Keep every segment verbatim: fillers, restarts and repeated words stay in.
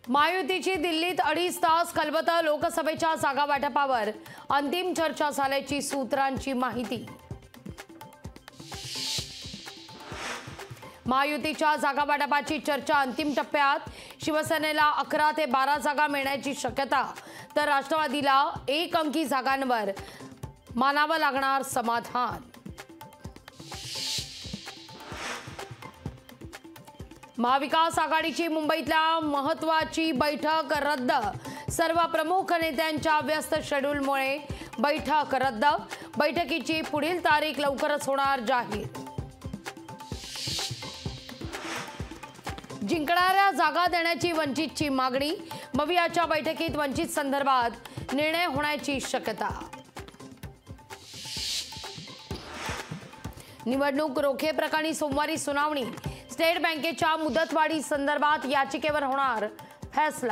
महायुतीची दिल्लीत अडीच तास खलबतं. लोकसभेच्या जागा वाटपावर अंतिम चर्चा झाल्याची सूत्रांची माहिती. महायुतीच्या जागा वाटपाची चर्चा अंतिम टप्प्यात. शिवसेनेला अकरा ते बारा जागा मिळण्याची शक्यता, तर राष्ट्रवादीला एक अंकी जागांवर मानावं लागणार समाधान. महाविकास आघाडीची मुंबईतल्या महत्त्वाची बैठक रद्द. सर्व प्रमुख नेत्यांच्या व्यस्त शेड्यूलमुळे बैठक रद्द. बैठकीची पुढील तारीख लवकरच होणार जाहीर. जिंकणाऱ्या जागा देण्याची वंचितची मागणी. मवियाच्या बैठकीत वंचित संदर्भात निर्णय होण्याची शक्यता. निवडणूक रोखे प्रकरणी सोमवारी सुनावणी. स्टेट बँकेच्या मुदतवाढी संदर्भात याचिकेवर होणार फैसला.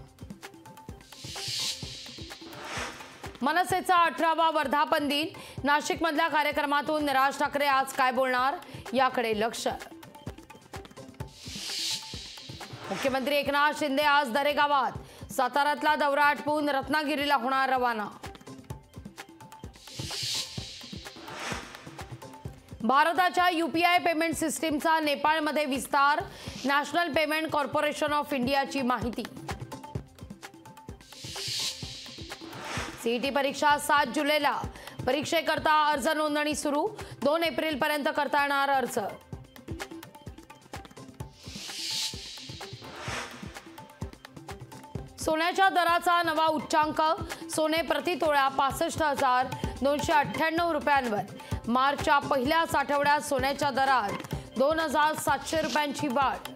मनसेचा अठरावा वर्धापन दिन. नाशिकमधल्या कार्यक्रमातून राज ठाकरे आज काय बोलणार याकडे लक्ष. मुख्यमंत्री एकनाथ शिंदे आज दरेगावात. साताऱ्यातला दौरा आटपून रत्नागिरीला होणार रवाना. भारताच्या यूपीआय पेमेंट सिस्टीमचा नेपाळमध्ये विस्तार. नॅशनल पेमेंट कॉर्पोरेशन ऑफ इंडियाची माहिती. सीईटी परीक्षा सात जुलैला. परीक्षेकरता अर्ज नोंदणी सुरू. दोन एप्रिल पर्यंत करता येणार अर्ज. सोन्याच्या दराचा नवा उच्चांक. सोने प्रति तोळा पासष्ट हजार दोनशे अठ्ठ्याण्णव रुपयांवर. मार्चच्या पहिल्याच आठवड्यात सोन्याच्या दरात दोन हजार सातशे रुपयांची वाढ.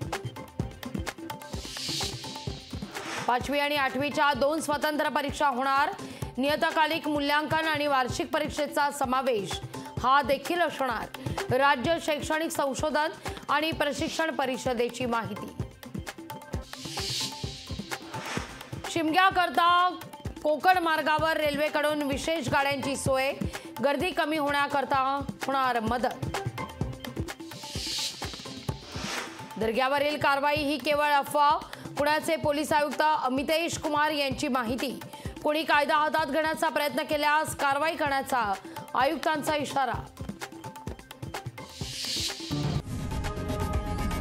पाचवी आणि आठवीच्या दोन स्वतंत्र परीक्षा होणार. नियतकालिक मूल्यांकन आणि वार्षिक परीक्षेचा समावेश हा देखील असणार. राज्य शैक्षणिक संशोधन आणि प्रशिक्षण परिषदेची माहिती. शिमग्याकरता कोकण मार्गावर रेल्वेकडून विशेष गाड्यांची सोय. गर्दी कमी होण्याकरता होणार मदत. दर्ग्यावरील कारवाई ही केवळ अफवा. पुण्याचे पोलीस आयुक्त अमितेश कुमार यांची माहिती. कोणी कायदा हातात घेण्याचा प्रयत्न केल्यास कारवाई करण्याचा आयुक्तांचा इशारा.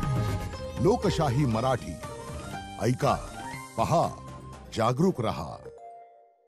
लोकशाही मराठी ऐका, पहा, जागरूक रहा.